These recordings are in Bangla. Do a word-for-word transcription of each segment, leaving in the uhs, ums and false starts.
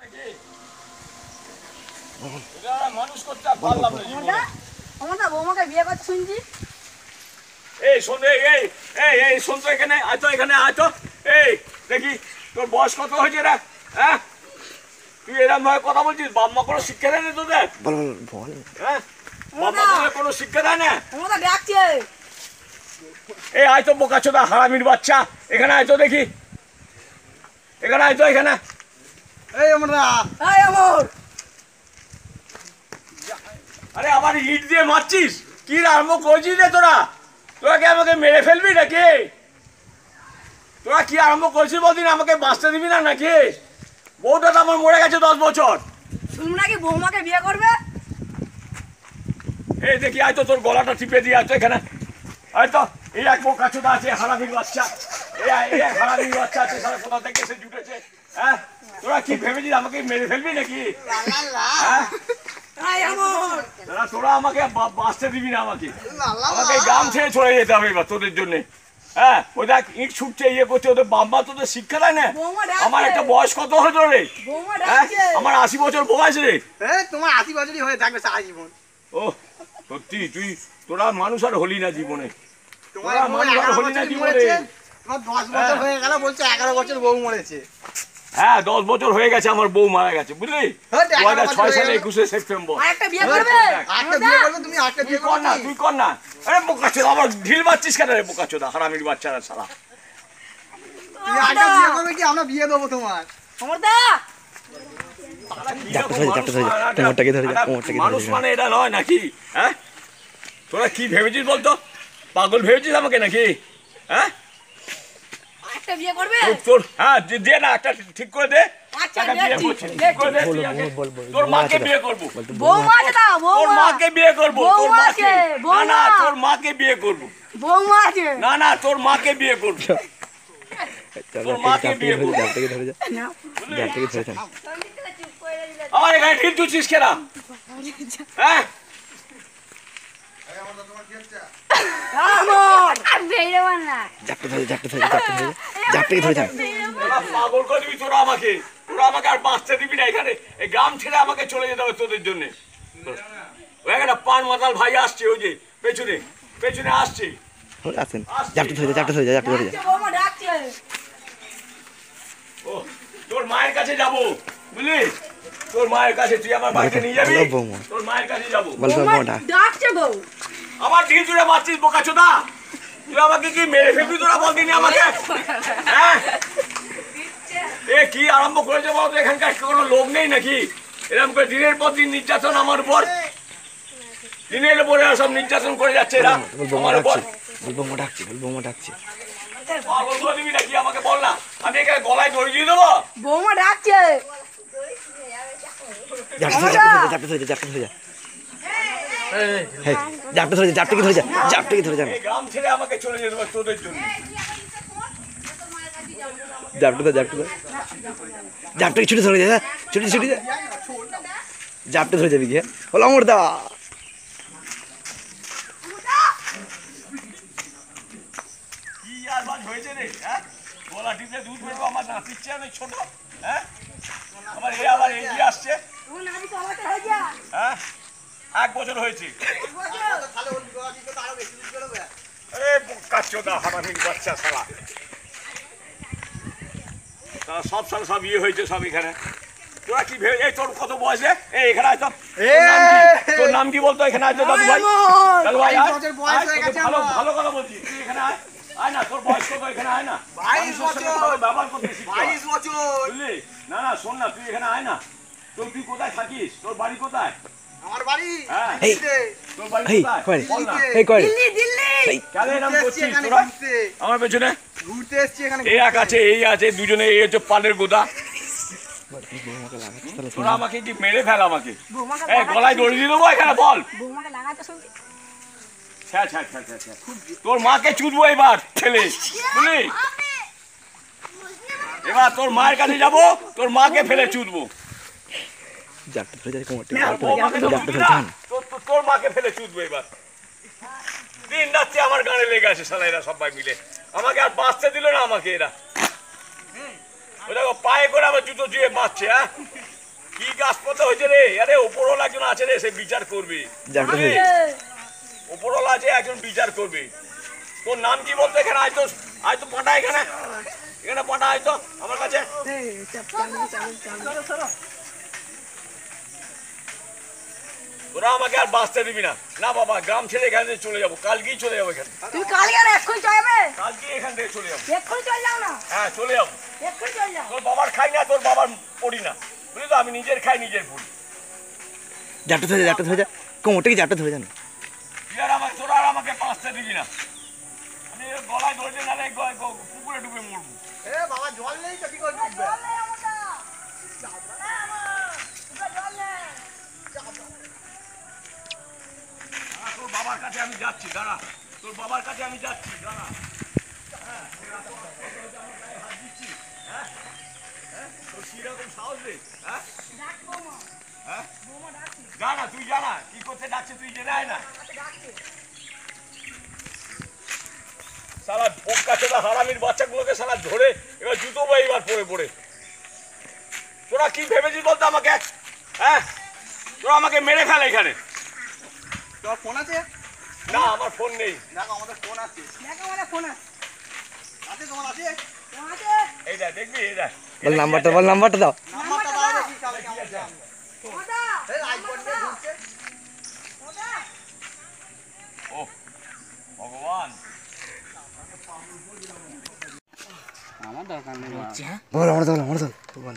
মানুষ করতে পারলাম না। আমাদের বৌমাকে বিয়ে করতে শুনছি। এই শোন, এই এই এই শোন তো, এখানে আয় তো, এখানে আয় তো। এই দেখি তোর বয়স কত হয়েছে রে? হ্যাঁ, তুই এরকম ভাবে কথা বলছিস? বাম্মা কোনো শিক্ষা দেয় না তোদের? বল বল বল। হ্যাঁ, বাম্মা তোদের কোনো শিক্ষা দেয় না? আমাদের ডাকছে। এই আয় তো বোকাচোদা হারামির বাচ্চা, এখানে আয় তো দেখি, এখানে আয় তো, এখানে। এই আমরা এই আমর, আরে আবার ইট দিয়ে মারছিস? কি আরম্ভ করছিস রে তোরা? তোরা কি আমাকে মেরে ফেলবি নাকি? তোরা কি আরম্ভ করছিস বলদিন? আমাকে বাঁচতে দিবি না নাকি? বউটা তো আমার মরে গেছে দশ বছর। শুনুন নাকি বৌমাকে বিয়ে করবে? এই দেখি আয় তো, তোর গলাটা টিপে দিয়ে আয় তো এখানে। আয় তো, এই এক বোকাচোদা আছে হারামির বাচ্চা, এই এই এক হারামির বাচ্চা আছে, সারা কোথা থেকে এসে জুটেছে। হ্যাঁ, তোরা কি ভেবেছিস আমাকে মেরে ফেলবি নাকি? হ্যাঁ, এই আমর, তোরা তোরা আমাকে বা- বাঁচতে দিবি না আমাকে। আমাকে গ্রাম ছেড়ে চলে যেতে হবে এবার তোদের জন্য। হ্যাঁ, ওই দেখ ইট ছুটছে, ইয়ে করছে, ওদের বাম্মা তোদের শিক্ষা দেয় না? বৌমা ডাকছে। আমার একটা বয়স কত হয়েছে রে? বৌমা হ্যাঁ, ডাকছে। আমার আশি বছর বয়স রে। এই তোমার আশি বছরই হয়ে থাকবে সারা জীবন। ও সত্যি, তুই তোরা মানুষ আর হলি না জীবনে। তোমার তোরা বউ মানুষ আর এগারো হলি না বছরই জীবনে। মরেছে, তোমার দশ বছর হ্যাঁ। হয়ে গেল, বলছে এগারো বছর বউ মরেছে। হ্যাঁ, দশ বছর হয়ে গেছে আমার বউ মারা গেছে, বুঝলি? হ্যাঁ, দু হাজার এগারো ছয় বছর সালে হয়ে গেল। একুশে সেপ্টেম্বর। আরেকটা বিয়ে হ্যাঁ, করবে? আরেকটা বিয়ে করবে তুমি, আরেকটা তুই বিয়ে কর করবে না, কি? তুই কর না। আরে বোকাচোদা, আমার ঢিল মারছিস কেন রে বোকাচোদা হারামির বাচ্চারা শালা? তুমি আরেকটা বিয়ে করবে কি? আমরা বিয়ে দেবো তোমার। আমরদা, জাপটা ধরে যা, জাপটা ধরে যা, কোমরটাকে ধরে যা, কোমরটাকে ধরে মানুষ যা। মানে এটা নয় নাকি? হ্যাঁ, তোরা কি ভেবেছিস বলতো? পাগল ভেবেছিস আমাকে নাকি? হ্যাঁ, আরেকটা বিয়ে করবে? তোর তোর হ্যাঁ, দে দে না, একটা ঠিক করে দে। আচ্ছা, একটা বিয়ে দেখছি, করছি, ঠিক দেখছি। করে দে, বল, তুই আগে। বল, বল, তোর বল, মাকে বল, বিয়ে করবো, বৌমা আছে না? তোর বৌমা, মাকে বিয়ে করবো, তোর বৌমা মাকে। আছে, না বৌমা। না, তোর মাকে বিয়ে করবো। বৌমা আছে। না না, তোর মাকে বিয়ে করবো। চল, তোর মাকে জাপটাকে বিয়ে ধরে করবো। যা, জাপটাকে ধরে যা, না, জাপটাকে ধরে যা। আমার এখানে ঢিল তুলছিস কেনা? হ্যাঁ, আমর, জাপটা ধরে, জাপটা ধরে, জাপটা ধরে, জাপটাকে ধরে যা। তোরা পাগল করে দিবি তোরা আমাকে। তোরা আমাকে আর বাঁচতে দিবি না এখানে। এই গ্রাম ছেড়ে আমাকে চলে যেতে হবে তোদের জন্য। ওই একটা পান মাতাল ভাই আসছে, ওই যে পেছনে পেছনে আসছে। ওরা আছেন, জাপটা ধরে যা, জাপটা ধরে যা, জাপটা ধরে যা। ডাকছে, বৌমা ডাকছে। ও, তোর মায়ের কাছে যাবো, বুঝলি? তোর মায়ের কাছে তুই আমার বাড়িতে নিয়ে যাবি। বলো বৌমা। তোর মায়ের কাছে যাবো। বল বল বৌমা বলটা। ডাকছে বউ। আমার ঢিল জুড়ে মারছিস বোকাচোদা? তুই আমাকে কি মেরে ফেলবি তোরা বলদিনি আমাকে? হ্যাঁ, এ কি আরম্ভ করেছে বলতো? এখানকার কোনো লোক নেই নাকি? এরকম করে দিনের পর দিন নির্যাতন আমার উপর, দিনের উপরে সব নির্যাতন করে যাচ্ছে এরা বল বৌমা আমার উপর। ডাকছে, বল বৌমা ডাকছে, বল বৌমা ডাকছে। পাগল করে দিবি নাকি আমাকে? বল না, আমি এখানে গলায় দড়ি দিয়ে দেবো? বৌমা ডাকছে। জাপটা ধরে যা, জাপটা ধরে যা, জাপটা ধরে যা। হেই, জাপটা ধরে যা, জাপটাকে ধরে যা, জাপটাকে ধরে যা। এই গ্রাম ছেড়ে আমাকে চলে যেতে হবে তোদের জন্য। জাপটা ধরে, জাপটা ধরে, জাপটাকে ছুটে ধরে যা, ছুটে ছুটে যা, জাপটা ধরে যাবি কি? হলো আমার দা। কি আর বাজ হয়েছে রে? হ্যাঁ, গলা টিপে দুধ বেরবো, আমার নাতির চেয়ে অনেক ছোট। হ্যাঁ, আমার এ আবার এগিয়ে আসছে। তোমার নাতি তো আমাকে হয়ে যা। হ্যাঁ, এক বছর হয়েছে। তাহলে ওর বিবাহ কি করতে আরো বেশি দিন বেরোবে? এ বোকাচোদা হারামির বাচ্চা শালা। তা সব সব সব ইয়ে হয়েছে সব এখানে। তোরা কি ভেবে, এই তোর কত বয়স রে? এই এখানে আয় তো। তোর নাম কি? তোর নাম কি বলতো? এখানে আয় তো দাদু ভাই। দাদু ভাই আয়। বাইশ বছর বয়স আয়, হয়ে তোকে গেছে ভালো আমার। ভালো কথা বলছি। তুই এখানে আয়। আয় না, তোর বয়স কত? এখানে আয় না। বাইশ মানুষের সঙ্গে বছর। ভালো ব্যবহার করতে শিখতে হয়। বাইশ বছর। বুঝলি? না না, শোন না, তুই এখানে আয় না। তোর তুই কোথায় থাকিস? তোর বাড়ি কোথায়? আমার বাড়ি হ্যাঁ। দিল্লিতে। তোর বাড়ি এই, কোথায়? কই? বল না। এই কই? দিল্লি, দিল্লি। কেন এরকম ঘুরতে এসছি করছিস এখানে, তোরা? ঘুরতে। আমার পেছনে ঘুরতে এসছি এখানে, এই এক ঘুরতে। আছে, এই আছে, দুজনে এই হচ্ছে পালের গোদা। বৌমাকে লাগাচ্ছে, তাহলে তোরা আমাকে কি মেরে ফেল আমাকে? বৌমাকে এই গলায় দড়ি দিয়ে দেবো এখানে, বল। বৌমাকে লাগাতে শুনছি। ছ্যা, ছ্যা, ছ্যা, ছ্যা, ছ্যা। তোর মাকে চুদবো এবার ছেলে, বুঝলি? এবার তোর মায়ের কাছে যাবো, তোর মাকে ফেলে চুদবো। জাপটা ধরে যা, কোমরটাকে তোর জাপটা ধরে, মাকে তো জাপটা বুঝবি ধরে না। যান। তোর- তোর- তোর মাকে ফেলে চুদবো এবার। দিন রাত্রি আমার গানে লেগে আছে শালা এরা সবাই মিলে। আমাকে আর বাঁচতে দিল না আমাকে এরা। ওই দেখো পায়ে করে আবার জুতো দিয়ে বাঁচছে। হ্যাঁ কি গাছ পথে হয়েছে রে? আরে ওপরওয়ালা একজন আছে রে, সে বিচার করবে। জ্যাকটা ধরে ওপরওয়ালা আছে, একজন বিচার করবে। তোর নাম কি বলতো? এখানে আয় তো, আয় তো পাঠা, এখানে এখানে পাঠা, আয় তো আমার কাছে। তোরা আমাকে আর বাঁচতে দিবি না। না বাবা, গ্রাম ছেড়ে এখান থেকে চলে যাবো, কালকেই চলে যাবো এখানে। তুমি কালকে না এক্ষুনি চলবে। কালকে এখান থেকে চলে যাবো। এক্ষুনি চল যাও না। হ্যাঁ চলে যাবো। এক্ষুনি চল যাও। তোর বাবার খাই না, তোর বাবার পড়ি না, বুঝলি তো? আমি নিজের খাই, নিজের পড়ি। জ্যাকটা ধরে যা জ্যাকটা ধরে যা কোমরটা কি জ্যাকটা ধরে যান তুই আর আমাকে, তোরা আর আমাকে বাঁচতে দিবি না। আমি গলায় ধরে নালে পুকুরে ডুবে মরবো। এ বাবা জল নেই তো কি করে ডুববে? জল নেই আমারটা। না আমার। এটা জল নেই। হ্যাঁ, তোর বাবার কাছে আমি যাচ্ছি, দাঁড়া। তোর বাবার কাছে আমি যাচ্ছি, দাঁড়া। হ্যাঁ, হাত দিচ্ছি। হ্যাঁ হ্যাঁ, তোর কিরকম সাহস রে? হ্যাঁ ডাক বৌমা। হ্যাঁ, বৌমা ডাকছি। জানা, তুই জানা কি করতে যাচ্ছে, তুই জেনে আয় না। ডাকছি। সালা বোকা চোদা হারামির বাচ্চাগুলোকে সালা ধরে এবার জুতো বা এবার পরে পড়ে। তোরা কি ভেবেছিস বলতো আমাকে? হ্যাঁ, তোরা আমাকে মেরে ফেলে এখানে। তোর ফোন আছে? না, আমার ফোন নেই। দেখো আমাদের ফোন আছে। দেখো আমার ফোন আছে। আছে তোমার আছে? ফোন আছে। এই দেখ, দেখবি? এই দেখ, বল নাম্বারটা বল নাম্বারটা দাও নাম্বারটা দাও দেখি কালকে কেমন যাম। ওটা। এই আইফোন নিয়ে ঘুরছে। ওটা। ও ভগবান। বল আমার দল আমার দল বল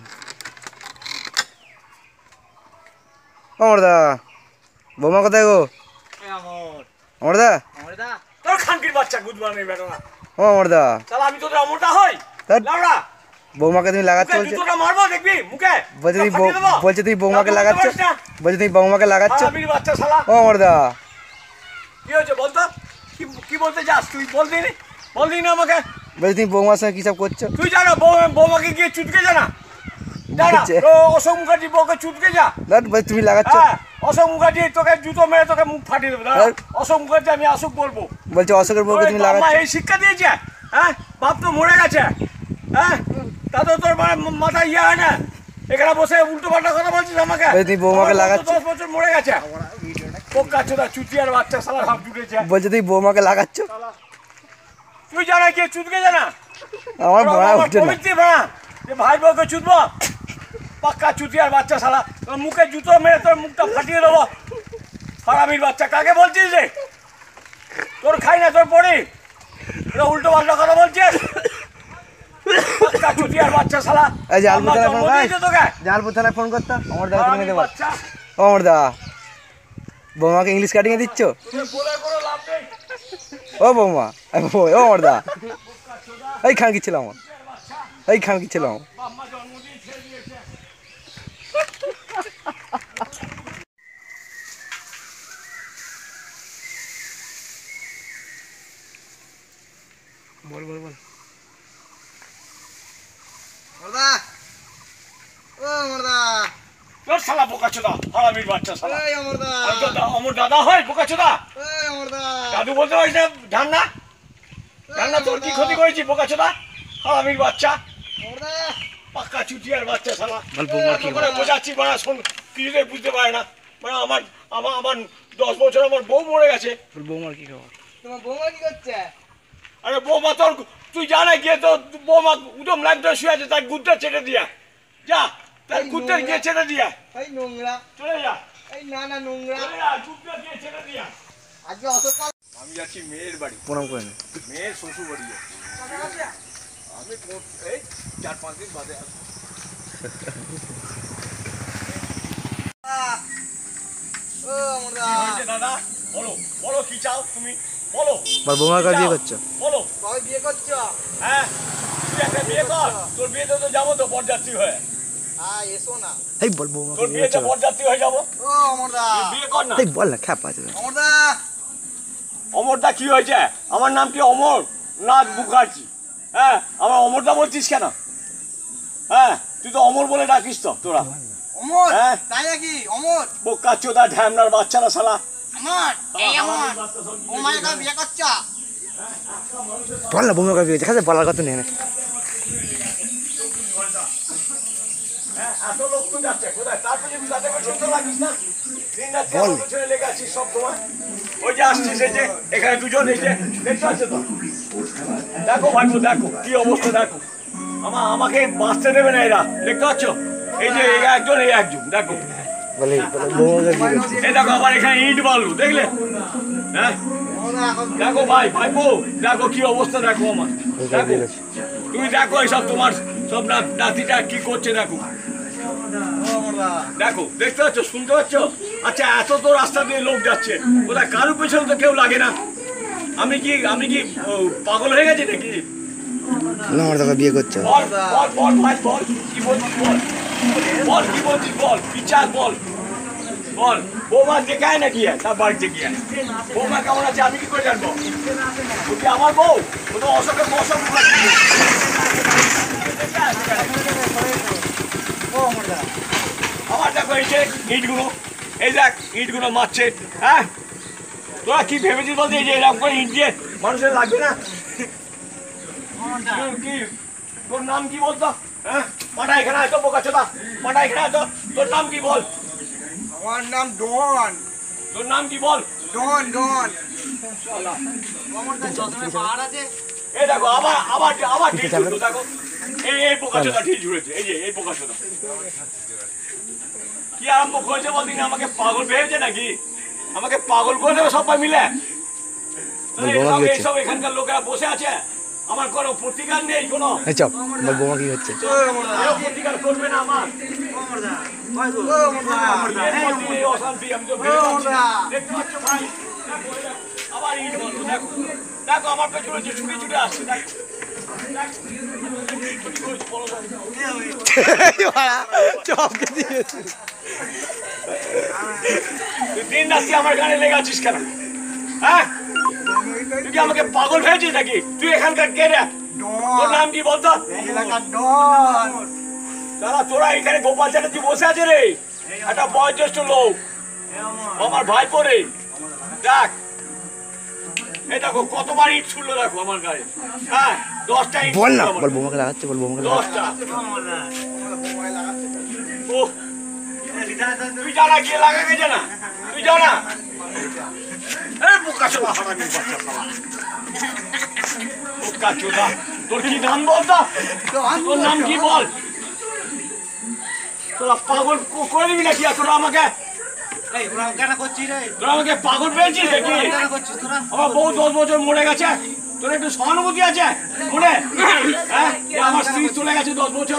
আমার দা বৌমা কোথায় গো? আমার দা তোর খানকির বাচ্চা গুদমান এই বেটা। ও আমার দা তাহলে আমি তোদের অমরটা হই? ধ্যাৎ। লাউড়া, বৌমাকে তুমি লাগাচ্ছ মুখে বলছে জুতোটা মারবো, দেখবি মুখে। বলছে তুমি সব ফাটিয়ে দেবো। বলছে তুমি বৌমাকে তারপর লাগাচ্ছ বলতে পারিস না। বলছে তুমি বৌমাকে লাগাচ্ছ হারামির বাচ্চা শালা। ও আমার দা কি হয়েছে বলতো? কি কি বলতে যাস তুই? বলতি নি, বলতি না আমাকে। বলছে তুমি বৌমার সঙ্গে কি সব করছো তুই জানা বৌমাকে গিয়ে চুটকে জানা, জানা বলছে। ও অশোক মুখার্জি বউকে চুটকে যা। ধ্যাৎ, বলছে তুমি লাগাচ্ছ হ্যাঁ, অশোক মুখার্জি তোকে জুতো মেরে তোকে মুখ ফাটিয়ে দেবে। দাঁড়া, হ্যাঁ। অশোক মুখার্জি আমি আসুক বলবো। বলছে অশোকের বউকে তোর তুমি বাবা লাগাচ্ছ এই শিক্ষা দিয়েছে? হ্যাঁ, বাপ তো মরে গেছে। হ্যাঁ, তাতে তোর মা- মাথায় ইয়ে হয় না? এখানে বসে উল্টো পাল্টা কথা বলছিস আমাকে? বলছে তুমি বৌমাকে আমার বউ তো লাগাচ্ছ। দশ বছর মরে গেছে। পোকা চোদা চুটিয়ার বাচ্চা শালা সব জুটেছে। বলছে তুমি বৌমাকে লাগাচ্ছ তুই জানা কে চুদকে জানা? আমার তোর বড়া আমার উঠে না পবিত্র ভাড়া যে ভাই বউকে চুদবো? পাক্কা চুটিয়ার বাচ্চা শালা, তোর মুখে জুতো মেরে তোর মুখটা ফাটিয়ে দেবো। হারামির বাচ্চা, কাকে বলছিস রে? তোর খাই না, তোর পড়ি। তোরা উল্টো পাল্টা কথা বলছিস। পাক্কা চুটিয়ার বাচ্চা শালা। এই যে আলবু আমার থানায় জন্ম ফোন দিয়েছে তোকে। জালপুর থানায় ফোন করতাম আমার দা তুমি হারামির দেবো বাচ্চা, ও আমার দা বৌমাকে ইংলিশ কাটিয়ে দিচ্ছ তোদের বলে কোনো লাভ নেই। ও বৌমা এ বৌ- ও আমার দা এই খান কি ছিল আমার এই খান কি ছিল আমার বাম্মা জন্মদিন ছেড়ে দিয়েছে। বল বল বল মর্দা ও মর্দা তোর শালা বোকা চোদা, হারামির বাচ্চা শালা। এই মর্দা আমি তো দা- আমার দাদা হয় বোকা চোদা? এই মর্দা দাদু বলতে পারিস না? ঢান্না ঢান্না, তোর কি ক্ষতি করেছি বোকা চোদা? হারামির বাচ্চা, মর্দা পাক্কা চুটিয়ার বাচ্চা শালা। বল বৌমা কি এত করে বোঝাচ্ছি বাড়া, শোন কিছুতেই বুঝতে পারে না। মানে আমার আমার আমার দশ বছর আমার বউ মরে গেছে। বল বৌমার কি খবর তোমার বৌমা কি করছে? আরে বৌমা তোর, তুই জানা গিয়ে তো বৌমা উদম লাগতে শুয়ে আছে, তার গুদ্দা চেটে দিয়া যা, তার এই গুদ্দা নোংরা। গিয়ে চেটে দিয়া এই নোংরা চলে যা, এই না না নোংরা চলে যা, গুদ্দা গিয়ে চেটে দিয়া। আজকে অশোক আমি যাচ্ছি মেয়ের বাড়ি, প্রণাম করে নে মেয়ের শ্বশুর বাড়ি যাচ্ছি। আমি কোন- এই চার পাঁচ দিন বাদে আসবো। ও মর্দা কি হয়েছে দাদা? বলো বলো, কি চাও তুমি? বলো বল বৌমার কি কাছে বিয়ে চাও? করছো বলো। কবে বিয়ে করছো? হ্যাঁ, তুই একটা বিয়ে কর, তোর বিয়েতে তো যাবো তো বরযাত্রী হয়ে। হ্যাঁ এসো না এই বল বৌমাকে তোর বিয়ে বিয়েতে করছো বরযাত্রী হয়ে যাবো। ও মর্দা তুই বিয়ে কর না। এই বল না খ্যাপ আছে মর্দা অমরদা কি হয়েছে? আমার নাম কি অমর নাথ মুখার্জি। হ্যাঁ, আমার অমরদা বলছিস কেন? হ্যাঁ, তুই তো অমর বলে ডাকিস তো তোরা। অমর হ্যাঁ। তাই নাকি অমর বোকা চোদা ঢ্যামনার বাচ্চারা শালা। আমার এই আমার বৌমাকে কবে বিয়ে করছো? বল না বৌমাকে বিয়ে করছো খালি বলার কথা নেই না হ্যাঁ, এত লোক তো যাচ্ছে কোথায়? তারপর যদি তাদের পেছনে তো লাগিস না। দিন রাত আমার পেছনে লেগে আছিস সব সময়। ওই যে আসছিস এই যে এখানে দুজন এই যে দেখতে পাচ্ছ তো? দেখো ভাইপো দেখো কি অবস্থা দেখো। আমা আমাকে বাঁচতে দেবে না এরা, দেখতে পাচ্ছ? এই যে এই একজন এই একজন দেখো। বলে বৌমাকে বিয়ে করছে এই দেখো আবার এখানে ইট বালু দেখলে? হ্যাঁ দেখো ভাই ভাইপো দেখো কি অবস্থা দেখো আমার। দেখো তুমি দেখো এইসব তোমার সব না- নাতিটা কি করছে দেখো। দেখো দেখতে পাচ্ছ শুনতে পাচ্ছ? আচ্ছা এত তো রাস্তা দিয়ে লোক যাচ্ছে, কোথায় কারোর পেছনে তো কেউ লাগে না। আমি কি আমি কি ও, পাগল হয়ে গেছি নাকি? আমার দাদা বিয়ে করছে বল বল বল ভাই বল কি বলছিস বল বল কি বলছিস বল বিচার বল বল। বৌমা দেখায় নাকি তার বাড়িতে গিয়ে বৌমা কেমন আছে আমি কি করে জানবো? ও কি আমার বউ? ও তো অশোকের অশোক আমার দেখো এই যে ইটগুলো এই দেখ ইটগুলো মারছে। হ্যাঁ তোরা কি ভেবেছিস বলতে এই যে এরকম করে ইট দিয়ে মানুষের লাগবে না? কি তোর নাম কি বলতো? হ্যাঁ পাটা এখানে আয় তো বোকা চোদা, পাটা এখানে আয় তো। তোর নাম কি বল? আমার নাম ডন তোর নাম কি বল? ডন ডন এই দেখো আবার আবার আবার ঢিল ছুড়লো দেখো। এই এই বোকা চোদা ঢিল ছুড়েছে এই যে এই বোকা চোদা। কি আরম্ভ করেছে বলদিন? আমাকে পাগল ভেবেছে নাকি? আমাকে পাগল করে দেবে সবাই মিলে? তাহলে এইসব এইসব এখানকার লোকেরা বসে আছে, আমার কোনো প্রতিকার নেই কোনো। এই চপ বল বৌমা কি হচ্ছে কেউ প্রতিকার করবে না আমার। এর মধ্যে এই অশান্তি আমি তো ভেবে পাচ্ছি না। দেখতে পাচ্ছ ভাই? দেখো, এই দেখো, আবার ইট বন্ধ দেখো দেখো আমার পেছনে যে ছুটে ছুটে আসছে দেখো দেখো। কি করেছে বলো তো? চপকে দিয়েছে তুই দিন রাত্রি আমার গানে লেগে আছিস কেন? হ্যাঁ তুই কি আমাকে পাগল ভেবেছিস নাকি? তুই এখানকার কে রে? তোর নাম কি বলতো? এলাকার ডন তারা তোরা এখানে গোপাল চ্যাটার্জি বসে আছে রে, একটা বয়োজ্যেষ্ঠ লোক আমার ভাই পরে দেখ। এই দেখো কতবার ইট ছুড়লো দেখো আমার গায়ে। হ্যাঁ দশটা ইট বল না ছুড়লো আমার বল গায়ে। বৌমাকে লাগাচ্ছে বল বৌমাকে লাগাচ্ছে দশটা ও তুই জানা গিয়ে লাগা গেছে না তুই জানা। এই বোকা চোদা হারামির বাচ্চা শালা। বোকা চোদা তোর কি নাম বলতো? তোর নাম কি বল? তোরা পাগল ক- করে দিবি নাকি আর তোরা আমাকে? তোরা আমাকে পাগল পেয়েছিস নাকি? আমার বউ দশ বছর মরে গেছে, তোর একটু সহানুভূতি আছে মনে? হ্যাঁ এ আমার স্ত্রী চলে গেছে দশ বছর।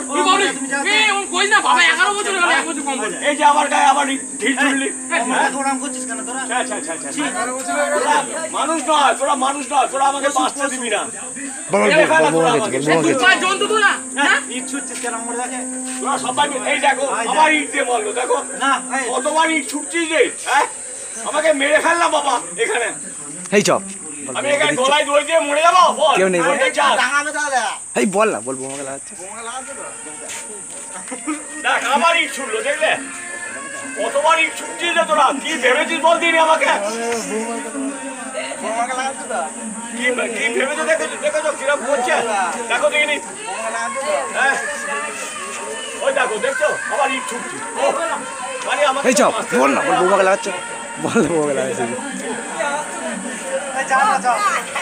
এই যে আমার গায়ে আবার ঢিল ছুড়লি। ছ্যা, ছ্যা, ছ্যা, ছ্যা। তোরা মানুষ নয় তোরা মানুষ নয় তোরা আমাকে বাঁচতে দিবি না। বল মেরে ফেলা তোরা বৌমা আমাকে। গেছে বল বৌমা গেছে তোরা সবাই মিলে- এই দেখো আবার ইট দিয়ে মারলো দেখো কতবার ইট ছুটছিস রে। হ্যাঁ আমাকে মেরে ফেললাম বাবা এখানে। এই চপ আমি এখানে গলায় দড়ি দিয়ে মরে যাবো বল? কেউ নেই বল। মরতে চাস? টাঙাবে তাহলে এই বল না বল বৌমাকে লাগাচ্ছে বৌমা লাগাবে তো দেখ আবার ইট ছুটলো দেখলে কতবার ইট ছুটছিস রে তোরা? কি ভেবেছিস বল দিনি আমাকে? বৌমাকে লাগাবে তো কি কি ভেবেছো দেখেছো দেখেছো কিরম করছে দেখো দেখিনি। বৌমা লাগাবে তো হ্যাঁ ওই দেখো দেখছো আবার ইট ছুটছি। ও, মানে আমাকে এই চপ বল না বল বৌমাকে লাগাচ্ছে বল না বৌমাকে লাগাচ্ছে যা না যাও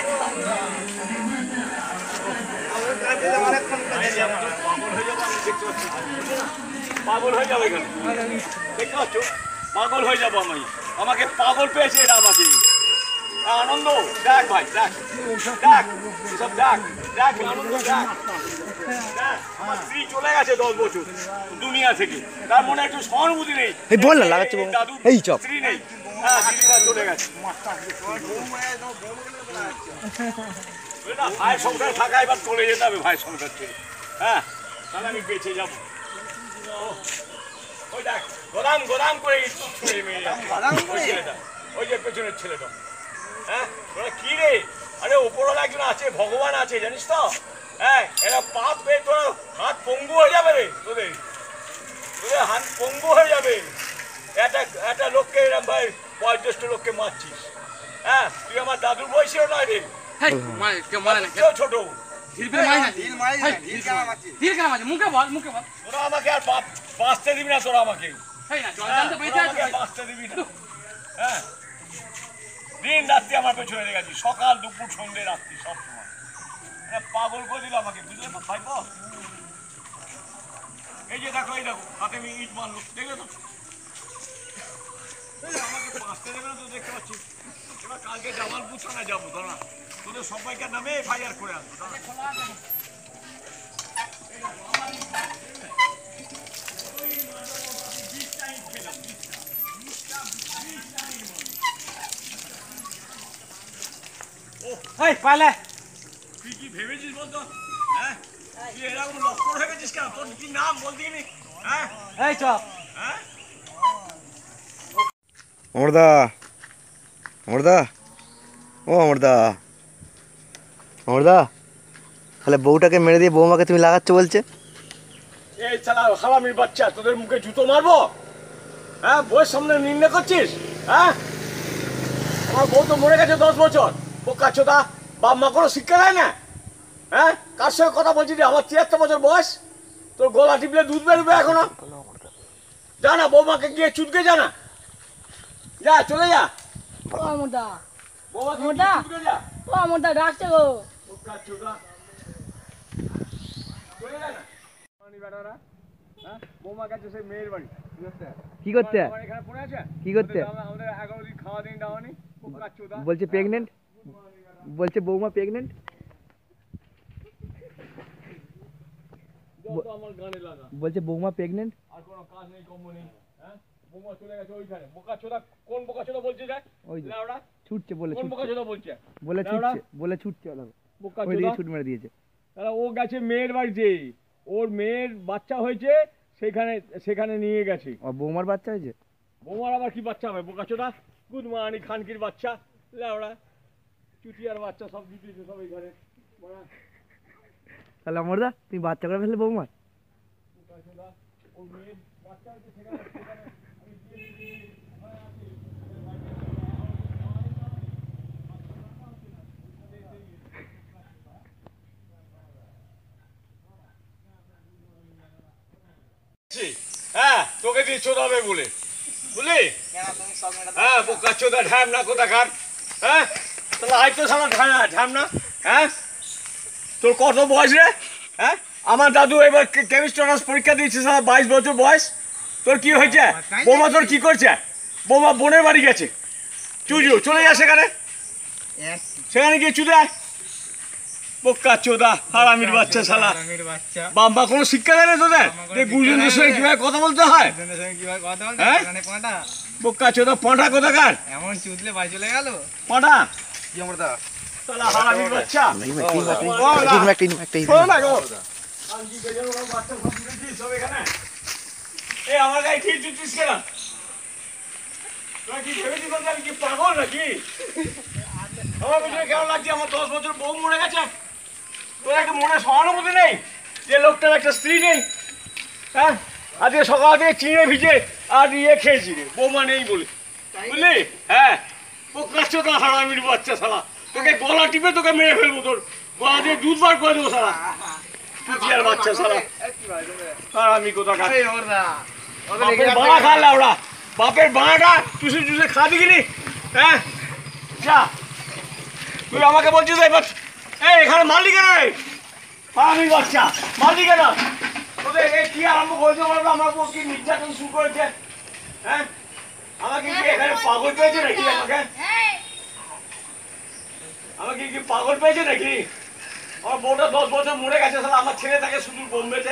পাগল হয়ে যাবে এখানে দেখতে পাচ্ছ? পাগল হয়ে যাবো আমি। আমাকে পাগল পেয়েছে এরা আমাকে। আনন্দ দেখ ভাই দেখ দেখ সব দেখ দেখ আনন্দ দেখ দেখ আমার স্ত্রী চলে গেছে দশ বছর দুনিয়া থেকে, তার মনে একটু সহানুভূতি নেই। এই বল না লাগাচ্ছে বৌমা দাদু এই চপ স্ত্রী নেই। হ্যাঁ দিদিরা চলে গেছে। ওই না, ভাইয়ের সংসারে থাকা এবার চলে যেতে হবে ভাইয়ের সংসার ছেড়ে। হ্যাঁ তাহলে আমি বেঁচে যাবো। ও, ওই দেখ গোদাম গোদাম করে ইট ছুঁড়ে মেরে যাচ্ছে। ওই ছেলেটা ওই যে পেছনের ছেলেটা। হ্যাঁ ওরা কি রে? আরে ওপরওয়ালা একজন আছে ভগবান আছে জানিস তো? হ্যাঁ এরা পাপ পেয়ে তোর হাত পঙ্গু হয়ে যাবে রে তোদের তোদের হাত পঙ্গু হয়ে যাবে। একটা একটা লোককে এরকম ভাই বয়োজ্যেষ্ঠ লোককে মারছিস। হ্যাঁ তুই আমার দাদুর বয়সেও নয় রে, কেউ ছোট ঢিল ফেলে মারি না ঢিল মারি না, ঢিল কেন মারছিস? ঢিল কেন মারছিস? মুখে বল মুখে বল তোরা আমাকে আর বা- বাঁচতে দিবি না তোরা আমাকে এই না জল হ্যাঁ, জানতে বেঁচে তোরা আছে আমাকে বাঁচতে দিবি না হ্যাঁ দিন রাত্রি আমার পেছনে লেগেছি সকাল দুপুর সন্ধ্যে রাত্রি সব সময় মানে পাগল করে দিল আমাকে বুঝলে তো ভাইব এই যে দেখো এই দেখো হাতে আমি ইট মারলো দেখলে তো এই আমাকে বাঁচতে দেবে না তো দেখতে পাচ্ছি এবার কালকে জামালপুর থানায় যাবো দাঁড়া তোদের সবাইকার নামে এফআইআর করে আনবো দাঁড়া এই পালে তুই কি ভেবেছিস বলতো হ্যাঁ তুই এরকম লক্ষ্য হয়ে গেছিস কেন তোর কি নাম বলতে নি হ্যাঁ এই চপ হ্যাঁ অমরদা অমরদা ও অমরদা অমরদা তাহলে বউটাকে মেরে দিয়ে বৌমাকে তুমি লাগাচ্ছ বলছে এই শালা হারামির বাচ্চা তোদের মুখে জুতো মারবো হ্যাঁ বউয়ের সামনে নিন্দা করছিস হ্যাঁ আমার বউ তো মরে গেছে দশ বছর বোকা চোদা বাপ মা কোনো শিক্ষা দেয় না হ্যাঁ কার সঙ্গে কথা বলছিস রে? আমার তিয়াত্তর বছর বয়স তোর গলা টিপলে দুধ বেরোবে এখনো যা না বৌমাকে গিয়ে চুটকে যা না যা চলে যা ও আমরদা বৌমাকে গিয়ে মোটা। চুটকে যা ও আমরদা ডাকছে গো বোকা চোদা চলে যা না বেটারা হ্যাঁ বৌমা গেছে সেই মেয়ের বাড়ি কি করতে আমার এখানে পড়ে আছে কি করতে? আমাদের- আমাদের এগারো দিন খাওয়া দিন দাওয়ানি বোকা চোদা বলছে প্রেগনেন্ট বলছে বৌমা প্রেগনেন্ট যত আমার গানে লাগা বলছে বৌমা প্রেগনেন্ট আর কোনো কাজ নেই কম্ম নেই হ্যাঁ বৌমা চলে গেছে ওইখানে বোকা চোদা কোন বোকা চোদা বলছে যায় ওই যে লাউড়া ছুটছে বলে কোন বোকা ছুটছে চোদা বলছে বলে লাউড়া? ছুটছে বলে ছুটছে ওরা বোকা ওই চোদা দিকে ছুট মেরে দিয়েছে তাহলে ও গেছে মেয়ের বাড়িতে ওর মেয়ের বাচ্চা হয়েছে সেখানে সেখানে নিয়ে গেছে ও বৌমার বাচ্চা হয়েছে বৌমার আবার কি বাচ্চা হবে বোকা চোদা গুড মানি খানকির বাচ্চা লাউড়া চুটিয়ার বাচ্চা সব দিতেছে সব এখানে বড়া তাহলে অমরদা তুমি বাচ্চা করে ফেললে বৌমার বোকা চোদা ওর মেয়ের বাচ্চা হয়েছে সেখানে সেখানে আমি দিয়ে দিয়েছি ওখানে আছে হ্যাঁ তোকে দিয়ে চোদাবে বলে বুঝলি হ্যাঁ বোকা চোদা ঢ্যাম না কোথাকার হ্যাঁ তাহলে আজ তো সালা ঢ্যাম না হ্যাঁ তোর কত বয়স রে হ্যাঁ আমার দাদু এবার কেমিস্ট্রি অনার্স পরীক্ষা দিয়েছে সালা বাইশ বছর বয়স তোর কি হয়েছে বৌমা তোর কি করছে বৌমা বোনের বাড়ি গেছে চুজু চলে যা সেখানে সেখানে গিয়ে চুদে আয় বোকা চোদা হারামির বাচ্চা শালা বাম্বা কোনো শিক্ষা দেয় না তোদের যে গুরুজনদের সঙ্গে কিভাবে কথা বলতে হয় হ্যাঁ বোকা চোদা পাঁঠা কোথাকার এমন চুদলে বাড়ি চলে গেল পাঁঠা কি অমরদা শালা হারামির বাচ্চা শোনো না গো আজকে বেজে ওর বাচ্চা সব দিয়েছিস সব এখানে এই আমার গায়ে কি চুটিস কেন তোরা কি ভেবেছিস বলতে আমি কি পাগল নাকি আমার পেছনে কেমন লাগছে আমার দশ বছর বউ মরে গেছে তোর একটা মনে সহানুভূতি নেই যে লোকটার একটা স্ত্রী নেই হ্যাঁ আজকে সকাল থেকে চিড়ে ভিজে আর ইয়ে খেয়েছি রে বৌমা নেই বলে বুঝলি হ্যাঁ পোকাচ্ছ তো হারামির বাচ্চা শালা তোকে গলা টিপে তোকে মেরে ফেলবো তোর গলা দিয়ে দুধ বার করে দেবো শালা চুটিয়ার বাচ্চা শালা হারামি কোথাকার বাপের বাড়া খা লাউড়া বাপের বাড়াটা চুষে চুষে খা দিগিনি হ্যাঁ যা তুই আমাকে বলছিস এবার এই এখানে মারলি কেন রে হারামির বাচ্চা মারলি কেন তোদের এই কি আরম্ভ করেছে বলতো আমার উপর কি নির্যাতন শুরু করেছে হ্যাঁ আমাকে কি এখানে পাগল পেয়েছে নাকি আমাকে আমাকে কি পাগল পেয়েছে নাকি আমার বউটা দশ বছর মরে গেছে তাহলে আমার ছেলে থাকে শুধু বোম্বেতে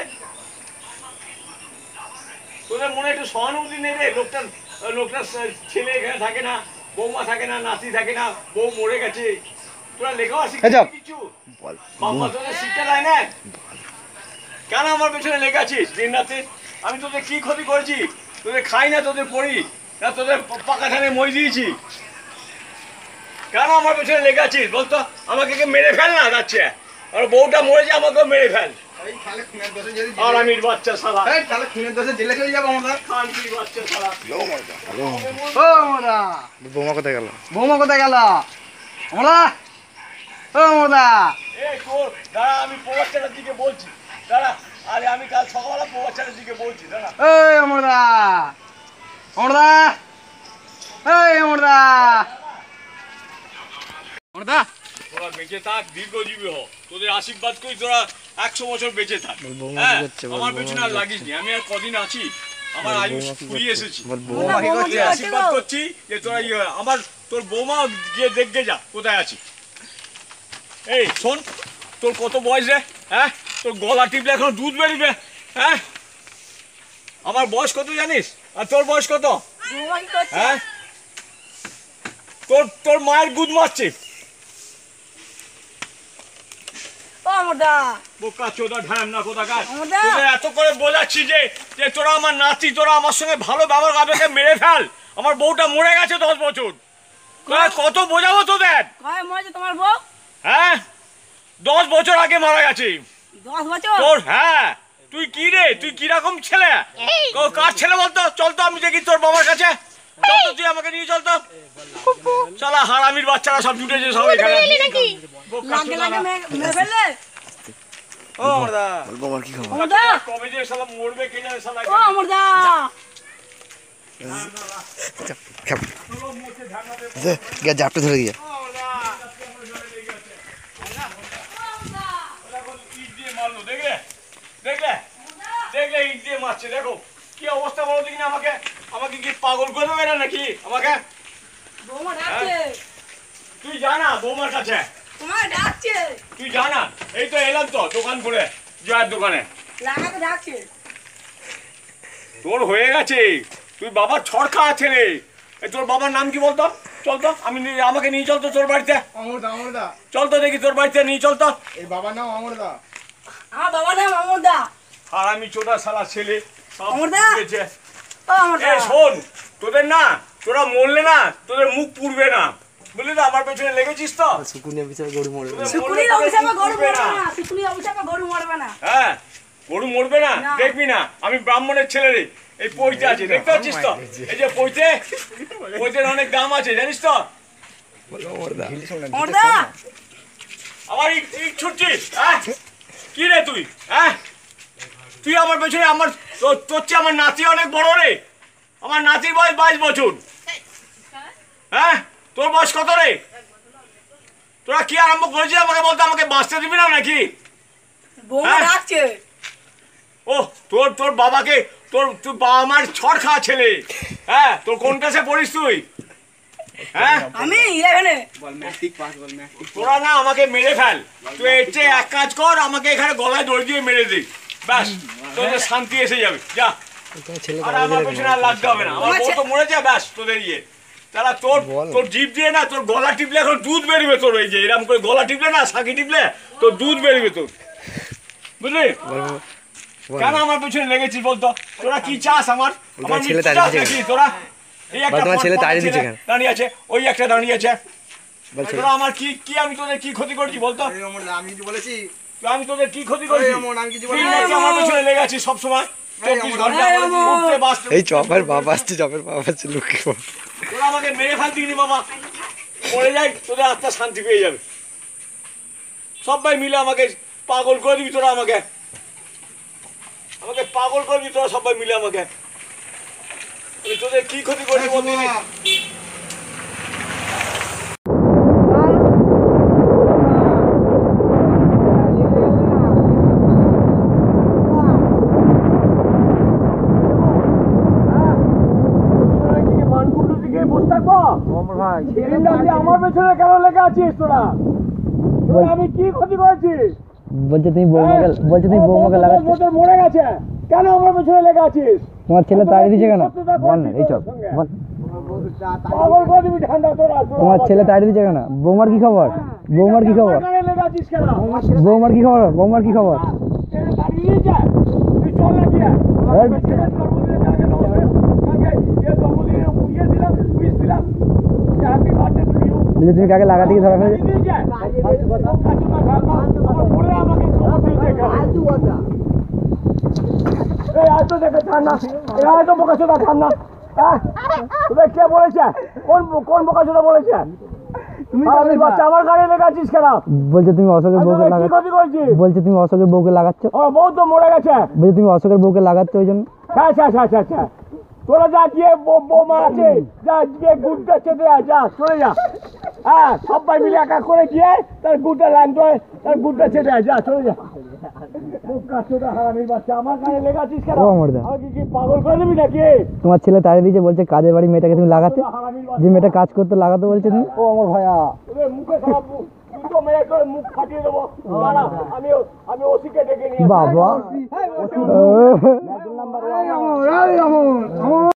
তোদের মনে একটু সহানুভূতি নেই রে লোকটার লোকটার ছেলে এখানে থাকে না বৌমা থাকে না নাতি থাকে না বউ মরে গেছে তোরা লেখাও শিখছিস কিছু বাবা তোদের শিক্ষা দেয় না কেন আমার পেছনে লেখাছিস দিন রাতে আমি তোদের কি ক্ষতি করেছি তোদের খাই না তোদের পড়ি না তোদের পাকা ধানে মই দিয়েছি কেন আমার পেছনে লেখাছিস বলতো আমাকে কে মেরে ফেল না যাচ্ছে আর বউটা মরেছে আমাকেও মেরে ফেল আর আমির বাচ্চা শালা জেলে চলে যাবো আমরা খানকির বাচ্চা শালা ও আমরা বৌমা কোথায় গেল বৌমা কোথায় গেল আমরা ও আমরা এই তোর দাঁড়া আমি বাচ্চাটার দিকে বলছি দাঁড়া আরে আমি কাল সকালবেলা বউ বাচ্চাটার দিকে বলছি দাঁড়া এই অমরদা অমরদা এই অমরদা অমরদা তোরা বেঁচে থাক দীর্ঘজীবী হ তোদের আশীর্বাদ করি তোরা একশো বছর বেঁচে থাক হ্যাঁ আমার পেছনে আর লাগিস নি আমি আর কদিন আছি আমার আয়ুষ ফুরিয়ে এসেছি তোদের আশীর্বাদ করছি যে তোরা ইয়ে আমার তোর বৌমা গিয়ে দেখবে যা কোথায় আছি এই শোন তোর কত বয়স রে হ্যাঁ তোর গলা টিপলে এখন দুধ বেরিবে হ্যাঁ আমার বয়স কত জানিস আর তোর বয়স কত বৌমা কি করছে? হ্যাঁ তোর তোর মায়ের গুদ মারছে ও আমরদা বোকা চোদা ঢ্যাম না কোথাকার আমরদা তোদের এত করে বোঝাচ্ছি যে যে তোরা আমার নাতি তোরা আমার সঙ্গে ভালো ব্যবহার আমাকে মেরে ফেল আমার বউটা মরে গেছে দশ বছর তোরা কত বোঝাবো তোদের কয় মরেছে তোমার বউ? হ্যাঁ দশ বছর আগে মারা গেছে দশ বছর? তোর হ্যাঁ তুই কি রে তুই কিরকম ছেলে ও কার ছেলে বলতো চল তো আমি দেখি তোর বাবার কাছে চল তো তুই আমাকে নিয়ে চল তো শালা হারামির বাচ্চারা সব জুটেছে সব এখানে বোকা লাগে চোদা লাগে না। মে- মেরে ফেললে? ও আমরদা বৌমার কি খবর আমরদা কবে যে শালা মরবে কে জানে শালা ও আমরদা গিয়ে জাপটা ধরে গিয়ে দেখলে দেখলে দেখলে ইট দিয়ে মারছে দেখো কি অবস্থা বলো দেখি না আমাকে আমাকে কি পাগল করে দেবে না নাকি আমাকে বৌমা ডাকছে তুই জানা বৌমার কাছে তোমার ডাকছে তুই জানা এই তো এলাম তো দোকান করে জয়ের দোকানে লাগাতে ডাকছে তোর হয়ে গেছে তুই বাবার ছড় খাওয়া ছেলে এই তোর বাবার নাম কি বলতো চল তো আমি নি- আমাকে নিয়ে চল তো তোর বাড়িতে অমরদা অমরদা চল তো দেখি তোর বাড়িতে নিয়ে চল তো এই বাবার নাম অমরদা আমার বাবার নাম আমরদা আর আমি চোদা শালা ছেলে সব আমরদা? বুঝেছে। ও আমরদা এই শোন তোদের না তোরা মরলে না তোদের মুখ পুড়বে না বুঝলি তো আমার পেছনে লেগেছিস তো শুকুনিয়া বিচার গরু মরে তোদের মরলে শুকুনির তোদের অভিশাপে মুখ গরু পুড়বে মরবে না। না শুকুনির অভিশাপে গরু মরবে না হ্যাঁ গরু মরবে না না। দেখবি না আমি ব্রাহ্মণের ছেলে রে এই পইতে আছে দেখতে পাচ্ছিস তো এই যে পইতে পইতের অনেক দাম আছে জানিস তো আমরদা আমার ইট ইট ছুটছিস হ্যাঁ কি রে তুই হ্যাঁ তুই আমার পেছনে আমার তোর তোর চেয়ে আমার নাতি অনেক বড় রে আমার নাতির বয়স বাইশ বছর হ্যাঁ তোর বয়স কত রে তোরা কি আরম্ভ করেছিস আমাকে বলতে আমাকে বাঁচতে দিবি না নাকি বৌমা হ্যাঁ? ডাকছে ও তোর তোর বাবাকে তোর তুই বাবা মার ছড় খাওয়া ছেলে হ্যাঁ তোর কোন ক্লাসে পড়িস তুই হ্যাঁ আমি ইলেভেনে তোরা না আমাকে মেরে ফেল তুই এর চেয়ে এক কাজ কর আমাকে এখানে গলায় দড়ি দিয়ে মেরে দে ব্যাস তোদের শান্তি এসে যাবে যা আর আমার পেছনে আর লাগতে হবে না আমার বউ তো মরে যায় ব্যাস তোদের ইয়ে তারা তোর তোর জিভ দিয়ে না তোর গলা টিপলে এখন দুধ বেরোবে তোর এই যে এরকম করে গলা টিপলে না সাকি টিপলে তোর দুধ বেরোবে তোর বুঝলি কেন আমার পেছনে লেগেছিস বলতো তোরা কি চাস আমার আমার ছেলে মৃত্যু তাড়িয়ে চাস দিয়েছে নাকি তোরা এই একটা তোমার ছেলে পট- তাড়িয়ে ছেলে দিয়েছে কেন? দাঁড়িয়ে আছে ওই একটা দাঁড়িয়ে আছে বলছে তোরা আমার কি কি আমি তোদের কি ক্ষতি করছি বলতো এই অমরদা আমি কিছু বলেছি আমি তোদের কি ক্ষতি করছি এই অমর, আমি কিছু তুই বলিনি। নাকি আমার পেছনে লেগে আছিস সবসময় চব্বিশ ঘন্টা এই অমর। উঠতে বাঁচতে এই চপের বাবা আসছে চপের বাবা আসছে লুকি তোরা আমাকে মেরে ফেল দিনি বাবা পড়ে যাই তোদের আত্মা শান্তি পেয়ে যাবে সবাই মিলে আমাকে পাগল করে দিবি তোরা আমাকে আমাকে পাগল করবি তোরা সবাই মিলে আমাকে আমি তোদের কি ক্ষতি করছি বলতে আমার পেছনে কেন লেগে আছিস তোরা তোরা আমি কি ক্ষতি করেছি বলছে তুমি বৌমাকে বলছে তুমি বৌমাকে লাগাচ্ছ বছর মরে গেছে কেন আমার পেছনে লেগে আছিস তোমার ছেলে তাড়িয়ে দিয়েছে কেন বল না এই চপ বল পাগল করে দিবি ঠান্ডা তোরা তোমার ছেলে তাড়িয়ে দিয়েছে কেন বৌমার কি খবর বৌমার কি খবর কেন লেগে আছিস কেন বৌমার কি খবর বৌমার কি খবর ছেলে দাঁড়িয়ে দিয়েছে তুই চল না গিয়ে এই। জন্মদিনে কালকে নমস্কার কালকে এ জন্মদিনে বুঝিয়ে দিলাম উইশ দিলাম হ্যাপি বার্থডে টু ইউ বলছে তুমি কাকে লাগা থেকে ধরা ফেলে কে বলেছে কোন কোন বোকাচোদা বলেছে তুমি হারামির বাচ্চা আমার গাড়ি লেগাচ্ছিস কেন? বলছে তুমি অশোকের আমি বউকে তোকে কি লাগাচ্ছ, ক্ষতি করছি? বলছে তুমি অশোকের বউকে লাগাচ্ছ, আমার বউ তো মরে গেছে। বলছে তুমি অশোকের বউকে লাগাচ্ছ ওই জন্য। হ্যাঁ হ্যাঁ হ্যাঁ হ্যাঁ হ্যাঁ তোরা যা গিয়ে বৌ- বৌমা আছে যা গিয়ে গুড়টা চেটে আয়, যা চলে যা। হ্যাঁ সবাই মিলে একা করে গিয়ে তার গুড়টা লাগাতে তার গুড়টা চেটে আয়, যা চলে যা। মুখ কাচ্চোদা হারামির বাচ্চা আমার গাড়ি লেগাচ্ছিস কেন? ও মরদা। আমাকে কি পাগল করে দিবি নাকি? তোমার ছেলে তাড়িয়ে দিয়েছে, বলছে কাজের বাড়ি মেয়েটাকে তুমি লাগাতে, হারামির যে মেয়েটা কাজ করতে লাগাতে বলছে তুমি। ও আমার ভাইয়া তোদের মুখে খারাপ দুটো মেয়ে করে মুখ ফাটিয়ে দেবো। দাঁড়া আমি আমি ওসিকে ডেকে নিয়ে আসি। বাবা এই আমর, এই আমর, আমর।